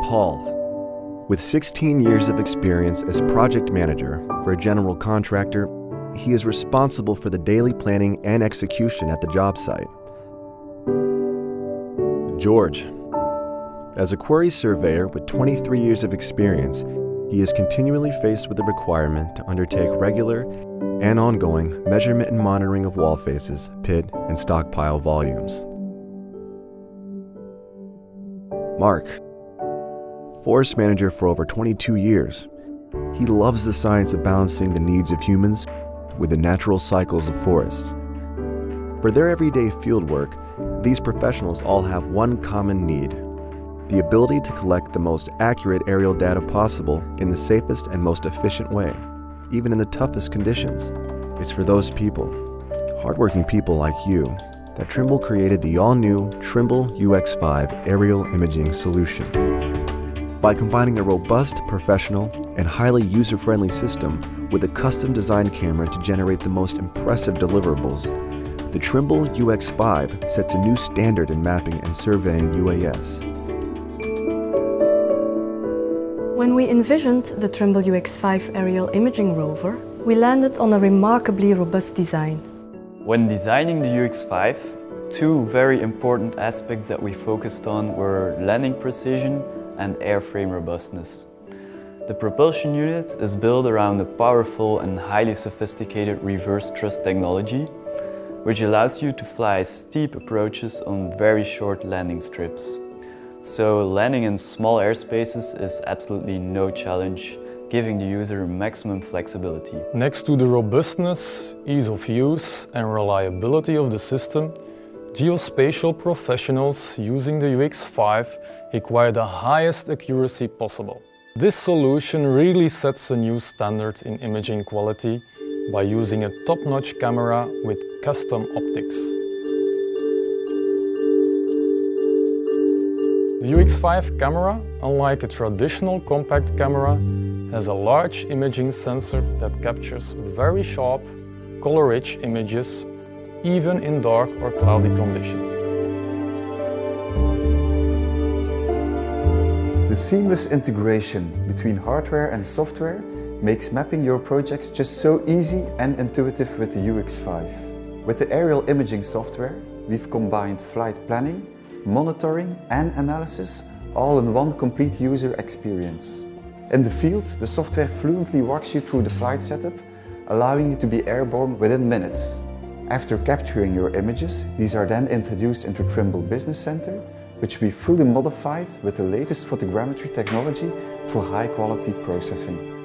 Paul. With 16 years of experience as project manager for a general contractor, he is responsible for the daily planning and execution at the job site. George. As a quarry surveyor with 23 years of experience, he is continually faced with the requirement to undertake regular and ongoing measurement and monitoring of wall faces, pit, and stockpile volumes. Mark. Forest manager for over 22 years, he loves the science of balancing the needs of humans with the natural cycles of forests. For their everyday fieldwork, these professionals all have one common need: the ability to collect the most accurate aerial data possible in the safest and most efficient way, even in the toughest conditions. It's for those people, hardworking people like you, that Trimble created the all-new Trimble UX5 aerial imaging solution. By combining a robust, professional, and highly user-friendly system with a custom-designed camera to generate the most impressive deliverables, the Trimble UX5 sets a new standard in mapping and surveying UAS. When we envisioned the Trimble UX5 aerial imaging rover, we landed on a remarkably robust design. When designing the UX5, two very important aspects that we focused on were landing precision and airframe robustness. The propulsion unit is built around a powerful and highly sophisticated reverse thrust technology, which allows you to fly steep approaches on very short landing strips. So landing in small airspaces is absolutely no challenge, giving the user maximum flexibility. Next to the robustness, ease of use and reliability of the system, geospatial professionals using the UX5 require the highest accuracy possible. This solution really sets a new standard in imaging quality by using a top-notch camera with custom optics. The UX5 camera, unlike a traditional compact camera, has a large imaging sensor that captures very sharp, color-rich images, even in dark or cloudy conditions. The seamless integration between hardware and software makes mapping your projects just so easy and intuitive with the UX5. With the aerial imaging software, we've combined flight planning, monitoring and analysis all in one complete user experience. In the field, the software fluently walks you through the flight setup, allowing you to be airborne within minutes. After capturing your images, these are then introduced into Trimble Business Center, which we fully modified with the latest photogrammetry technology for high quality processing.